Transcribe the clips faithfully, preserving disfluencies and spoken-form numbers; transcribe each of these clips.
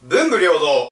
文武両道。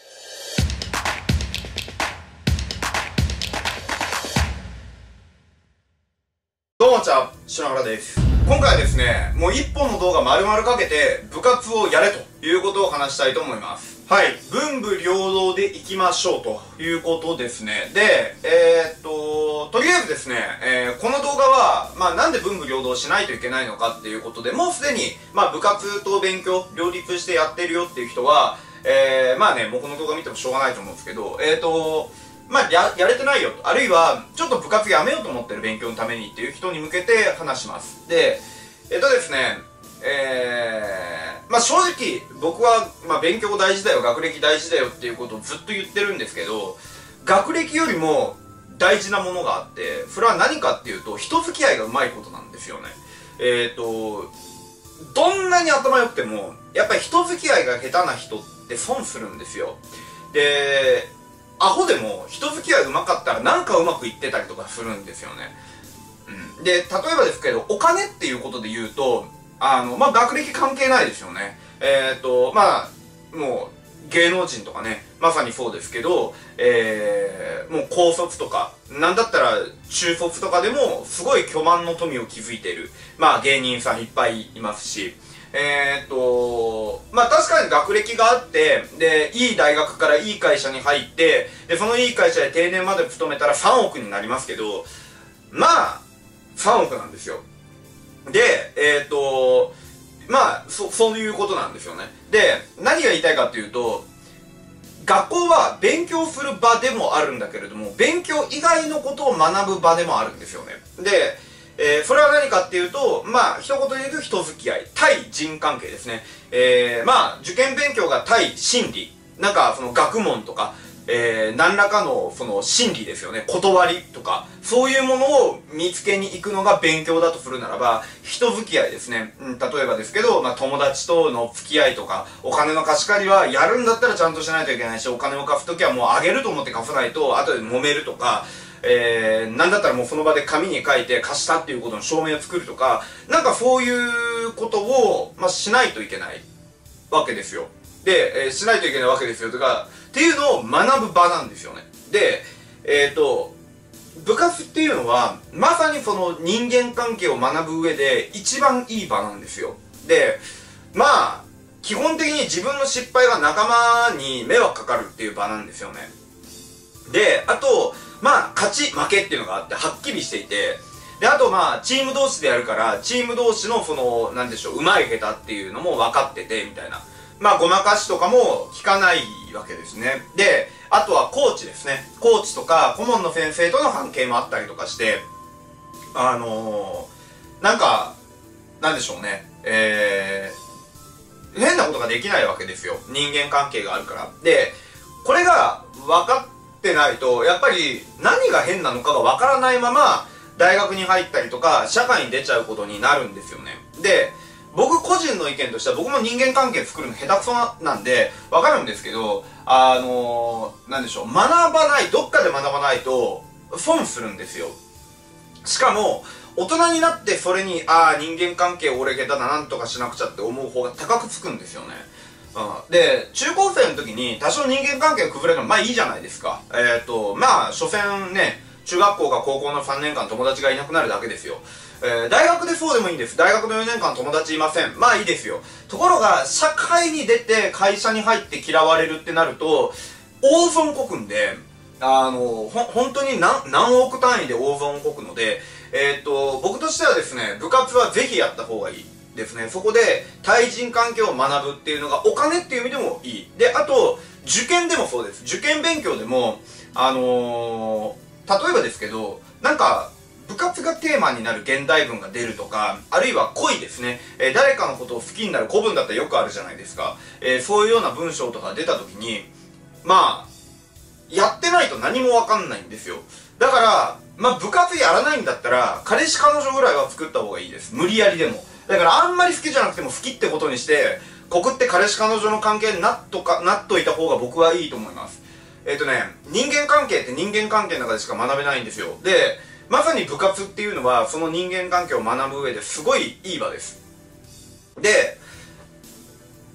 どうもちゃん、篠原です。今回はですね、もう一本の動画丸々かけて部活をやれということを話したいと思います。はい。文武両道で行きましょうということですね。で、えー、っと、とりあえずですね、えー、この動画は、まあなんで文武両道しないといけないのかっていうことで、もうすでに、まあ部活と勉強両立してやってるよっていう人は、えー、まあね、もうこの動画見てもしょうがないと思うんですけど、えー、っと、まあ、や、やれてないよと。あるいは、ちょっと部活やめようと思ってる勉強のためにっていう人に向けて話します。で、えっとですね、えー、まあ正直、僕は、まあ勉強大事だよ、学歴大事だよっていうことをずっと言ってるんですけど、学歴よりも大事なものがあって、それは何かっていうと、人付き合いがうまいことなんですよね。えっと、どんなに頭良くても、やっぱり人付き合いが下手な人って損するんですよ。で、アホでも人付き合い上手かったらなんかうまくいってたりとかするんですよね。うん。で、例えばですけど、お金っていうことで言うと、あの、まあ、学歴関係ないですよね。えっと、まあ、もう、芸能人とかね、まさにそうですけど、えー、もう高卒とか、なんだったら中卒とかでも、すごい巨万の富を築いている、まあ、芸人さんいっぱいいますし、えーっと、まあ確かに学歴があって、で、いい大学からいい会社に入って、で、そのいい会社で定年まで勤めたらさんおくになりますけど、まあ、さんおくなんですよ。で、えーっと、まあ、そ、そういうことなんですよね。で、何が言いたいかっていうと、学校は勉強する場でもあるんだけれども、勉強以外のことを学ぶ場でもあるんですよね。で、えー、それは何かっていうと、まあ、一言で言うと人付き合い、対人関係ですね。えー、まあ、受験勉強が対心理、なんかその学問とか、えー、何らかのその心理ですよね。断りとか、そういうものを見つけに行くのが勉強だとするならば、人付き合いですね。うん、例えばですけど、まあ、友達との付き合いとか、お金の貸し借りはやるんだったらちゃんとしないといけないし、お金を貸すときはもうあげると思って貸さないと、後で揉めるとか、えー、なんだったらもうその場で紙に書いて貸したっていうことの証明を作るとか、なんかそういうことを、まあ、しないといけないわけですよ。で、えー、しないといけないわけですよとか、っていうのを学ぶ場なんですよね。で、えっと、部活っていうのは、まさにその人間関係を学ぶ上で一番いい場なんですよ。で、まあ、基本的に自分の失敗が仲間に迷惑かかるっていう場なんですよね。で、あと、まあ、勝ち、負けっていうのがあって、はっきりしていて、で、あとまあ、チーム同士でやるから、チーム同士のその、なんでしょう、上手い下手っていうのも分かってて、みたいな。まあ、ごまかしとかも効かないわけですね。で、あとはコーチですね。コーチとか、顧問の先生との関係もあったりとかして、あのー、なんか、なんでしょうね。えー、変なことができないわけですよ。人間関係があるから。で、これが分かってないと、やっぱり何が変なのかが分からないまま、大学に入ったりとか、社会に出ちゃうことになるんですよね。で、僕個人の意見としては、僕も人間関係作るの下手くそなんで、わかるんですけど、あのー、なんでしょう、学ばない、どっかで学ばないと、損するんですよ。しかも、大人になってそれに、ああ、人間関係俺下手だ、なんとかしなくちゃって思う方が高くつくんですよね。うん、で、中高生の時に多少人間関係が崩れるのまあいいじゃないですか。えっと、まあ、所詮ね、中学校か高校のさんねんかん友達がいなくなるだけですよ。えー、大学でそうでもいいんです。大学のよねんかん友達いません。まあいいですよ。ところが、社会に出て会社に入って嫌われるってなると、大損こくんで、あの、ほ、本当に何、何億単位で大損こくので、えっと、僕としてはですね、部活はぜひやった方がいい。ですね。そこで対人関係を学ぶっていうのがお金っていう意味でもいい。で、あと、受験でもそうです。受験勉強でも、あのー、例えばですけど、なんか、部活がテーマになる現代文が出るとか、あるいは恋ですね。えー、誰かのことを好きになる古文だったらよくあるじゃないですか。えー、そういうような文章とか出た時に、まあ、やってないと何もわかんないんですよ。だから、まあ部活やらないんだったら、彼氏彼女ぐらいは作った方がいいです。無理やりでも。だからあんまり好きじゃなくても好きってことにして、告って彼氏彼女の関係になっとか、なっといた方が僕はいいと思います。えっとね、人間関係って人間関係の中でしか学べないんですよ。で、まさに部活っていうのは、その人間関係を学ぶ上ですごいいい場です。で、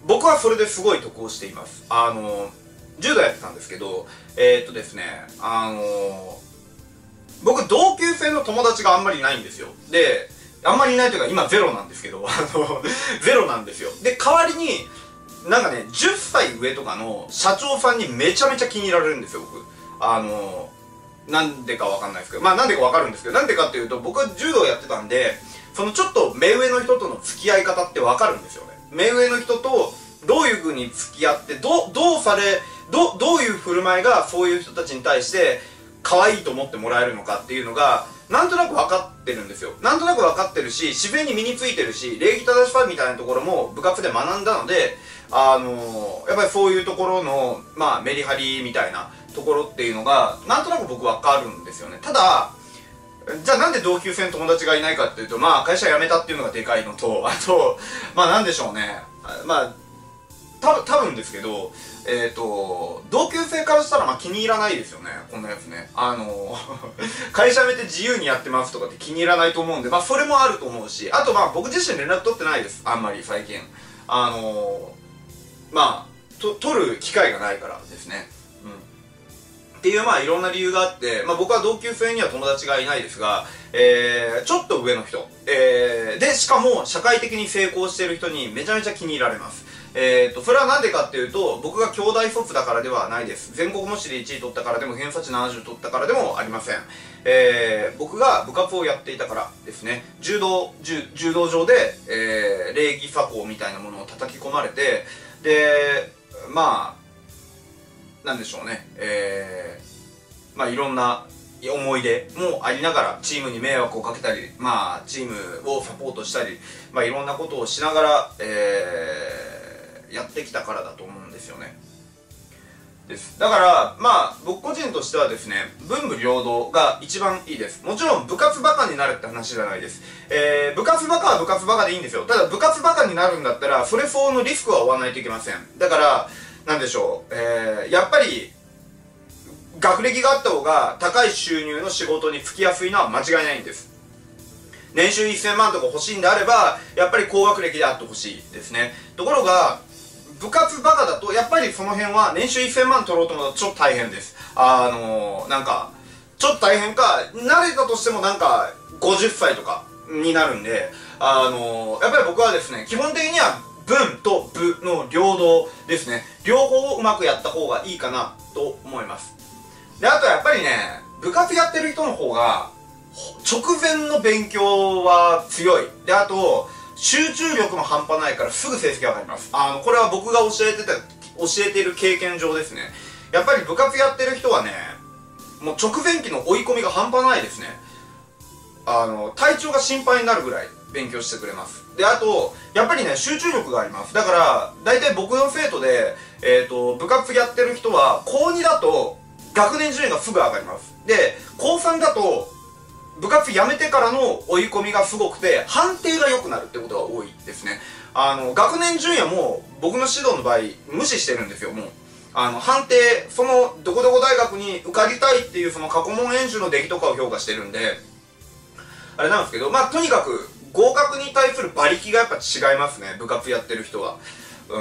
僕はそれですごい得をしています。あの、柔道やってたんですけど、えー、っとですね、あの、僕同級生の友達があんまりいないんですよ。で、あんまりいないというか今ゼロなんですけど、あの、ゼロなんですよ。で、代わりに、なんかね、じゅっさい上とかの社長さんにめちゃめちゃ気に入られるんですよ、僕。あの、なんでかわかんないですけど、まあなんでかわかるんですけど、なんでかっていうと、僕は柔道やってたんで、そのちょっと目上の人との付き合い方ってわかるんですよね。目上の人とどういう風に付き合って、どう、どうされ、ど、どういう振る舞いがそういう人たちに対して可愛いと思ってもらえるのかっていうのが、なんとなく分かってるんですよ。なんとなく分かってるし、自然に身についてるし、礼儀正しさみたいなところも部活で学んだので、あのー、やっぱりそういうところの、まあ、メリハリみたいなところっていうのが、なんとなく僕分かるんですよね。ただ、じゃあなんで同級生の友達がいないかっていうと、まあ、会社辞めたっていうのがでかいのと、あと、まあ、なんでしょうね。まあ、たぶん、多分ですけど、えっ、ー、と、同級生からしたらまあ気に入らないですよね、こんなやつね。あの、会社辞めて自由にやってますとかって気に入らないと思うんで、まあそれもあると思うし、あとまあ僕自身連絡取ってないです、あんまり最近。あの、まあ、と、取る機会がないからですね。うん。っていうまあいろんな理由があって、まあ僕は同級生には友達がいないですが、えー、ちょっと上の人、えー、で、しかも社会的に成功している人にめちゃめちゃ気に入られます。えーと、それはなんでかっていうと、僕が兄弟卒だからではないです。全国模試でいちい取ったからでも、偏差値ななじゅう取ったからでもありません。えー、僕が部活をやっていたからですね。柔道、柔、柔道場で、えー、礼儀作法みたいなものを叩き込まれて、で、まあ、なんでしょうね。えー、まあいろんな思い出もありながら、チームに迷惑をかけたり、まあ、チームをサポートしたり、まあいろんなことをしながら、えー、やってきたからだと思うんですよね。です。だから、まあ、僕個人としてはですね、文武両道が一番いいです。もちろん部活バカになるって話じゃないです。えー、部活バカは部活バカでいいんですよ。ただ部活バカになるんだったら、それ相応のリスクは負わないといけません。だから、なんでしょう、えー、やっぱり、学歴があった方が高い収入の仕事に就きやすいのは間違いないんです。年収せんまんとか欲しいんであれば、やっぱり高学歴であってほしいですね。ところが、部活バカだと、やっぱりその辺は年収せんまん取ろうと思うとちょっと大変です。あのー、なんか、ちょっと大変か、慣れたとしてもなんか、ごじゅっさいとかになるんで、あのー、やっぱり僕はですね、基本的には文と武の両道ですね。両方をうまくやった方がいいかなと思います。で、あとやっぱりね、部活やってる人の方が、直前の勉強は強い。で、あと、集中力も半端ないからすぐ成績上がります。あの、これは僕が教えてた、教えている経験上ですね。やっぱり部活やってる人はね、もう直前期の追い込みが半端ないですね。あの、体調が心配になるぐらい勉強してくれます。で、あと、やっぱりね、集中力があります。だから、大体僕の生徒で、えっと、部活やってる人は、こうにだと、学年順位がすぐ上がります。で、こうさんだと、部活辞めてからの追い込みがすごくて、判定が良くなるってことが多いですね。あの、学年順位はもう、僕の指導の場合、無視してるんですよ、もう。あの、判定、その、どこどこ大学に受かりたいっていう、その過去問演習の出来とかを評価してるんで、あれなんですけど、まあ、とにかく、合格に対する馬力がやっぱ違いますね、部活やってる人は。うん。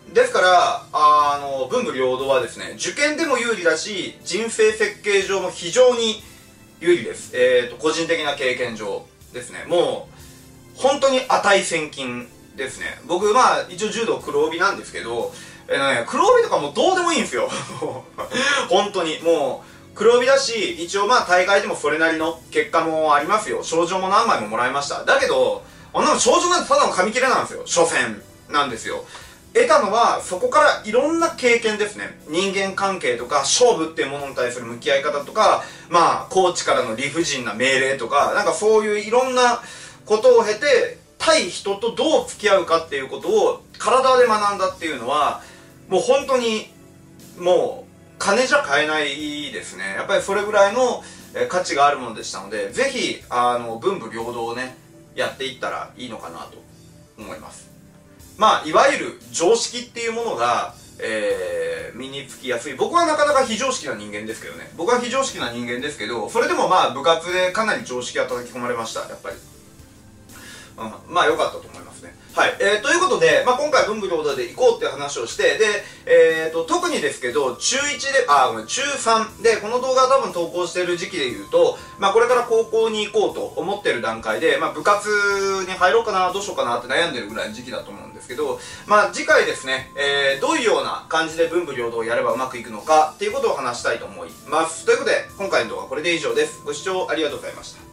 ですから、あの、文武両道はですね、受験でも有利だし、人生設計上も非常に有利です。えっと、個人的な経験上ですね。もう、本当に値千金ですね。僕、まあ、一応柔道黒帯なんですけど、えーね、黒帯とかもうどうでもいいんですよ。本当に。もう、黒帯だし、一応まあ大会でもそれなりの結果もありますよ。賞状も何枚ももらいました。だけど、あんなの賞状なんてただの紙切れなんですよ。所詮なんですよ。得たのは、そこからいろんな経験ですね。人間関係とか、勝負っていうものに対する向き合い方とか、まあ、コーチからの理不尽な命令とか、なんかそういういろんなことを経て、対人とどう付き合うかっていうことを体で学んだっていうのは、もう本当に、もう、金じゃ買えないですね。やっぱりそれぐらいの価値があるものでしたので、ぜひ、あの、文武両道をね、やっていったらいいのかなと思います。まあ、いわゆる常識っていうものが、えー、身につきやすい。僕はなかなか非常識な人間ですけどね。僕は非常識な人間ですけど、それでもまあ、部活でかなり常識が叩き込まれました、やっぱり。うん、まあ、良かったと思いますね。 はい。えー、ということで、まあ、今回文武両道で行こうっていう話をして、で、えーと、特にですけど、中いちで、あ、ごめん、中さんで、この動画多分投稿してる時期で言うと、まあ、これから高校に行こうと思ってる段階で、まあ、部活に入ろうかな、どうしようかなって悩んでるぐらいの時期だと思うんですけど、まあ、次回ですね、えー、どういうような感じで文武両道をやればうまくいくのかっていうことを話したいと思います。ということで、今回の動画はこれで以上です。ご視聴ありがとうございました。